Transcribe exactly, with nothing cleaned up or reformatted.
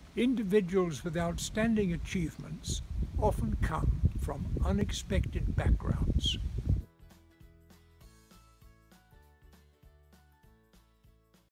Individuals with outstanding achievements often come from unexpected backgrounds.